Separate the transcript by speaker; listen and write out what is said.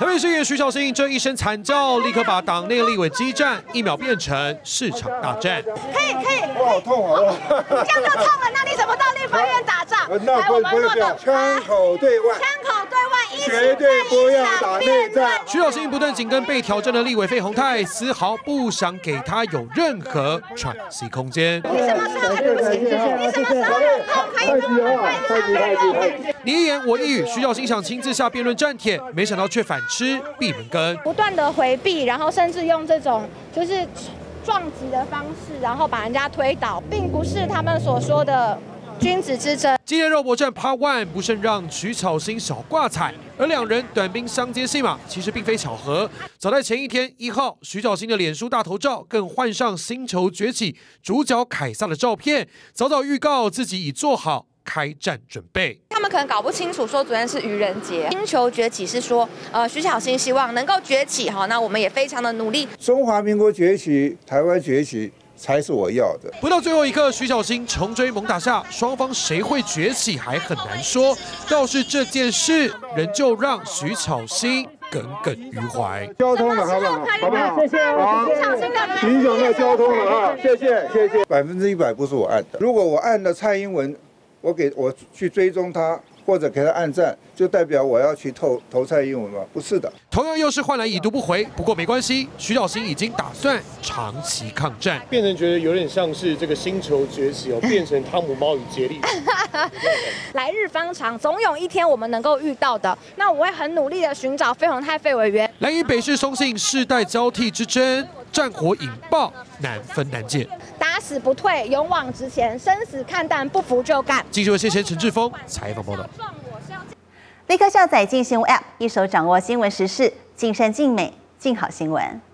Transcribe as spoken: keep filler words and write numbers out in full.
Speaker 1: 台北市议员徐巧芯这一声惨叫，立刻把党内立委激战一秒变成市场大战。
Speaker 2: 可以可以，
Speaker 3: 我好痛好不好？
Speaker 2: 你这样就痛了，那你怎么到立法院打仗？
Speaker 3: 那不不不要枪口对外，
Speaker 2: 枪口对外，
Speaker 3: 绝对不要打内战。
Speaker 1: 徐巧芯不但紧跟被挑战的立委费鸿泰，丝毫不想给他有任何喘息空间。
Speaker 2: 你什么时候？你什么时候有空可以跟我们分享？
Speaker 1: 你一言我一语，徐巧芯想亲自下辩论战帖，没想到却反吃闭门羹，
Speaker 2: 不断的回避，然后甚至用这种就是撞击的方式，然后把人家推倒，并不是他们所说的君子之争。
Speaker 1: 激烈肉搏战 Part One 不慎让徐巧芯小挂彩，而两人短兵相接戏码，其实并非巧合。早在前一天一号，徐巧芯的脸书大头照更换上《星球崛起》主角凯撒的照片，早早预告自己已做好开战准备。
Speaker 4: 他们可能搞不清楚，说昨天是愚人节，星球崛起是说，呃，徐巧芯希望能够崛起哈，那我们也非常的努力。
Speaker 3: 中华民国崛起，台湾崛起。才是我要的。
Speaker 1: 不到最后一刻，徐巧芯重追猛打下，双方谁会崛起还很难说。倒是这件事，仍旧让徐巧芯耿耿于怀。
Speaker 3: 交通了，好不好？好不好？谢谢。好，挺久没有交通了啊！谢谢，谢谢。百分之一百不是我按的。如果我按了蔡英文，我给我去追踪他。或者给他按赞，就代表我要去投投蔡英文吗？不是的。
Speaker 1: 同样又是换来已读不回，不过没关系，徐巧芯已经打算长期抗战，
Speaker 5: 变成觉得有点像是这个星球崛起哦，变成汤姆猫与杰利。
Speaker 2: 来日方长，总有一天我们能够遇到的。那我会很努力的寻找费鸿泰费委员。
Speaker 1: 蓝营北市松信世代交替之争，战火引爆，难分难解。
Speaker 2: 打死不退，勇往直前，生死看淡，不服就干。
Speaker 1: 记者谢贤、陈志峰采访报道。
Speaker 6: 立刻下载镜新闻 App， 一手掌握新闻时事，尽善尽美，尽好新闻。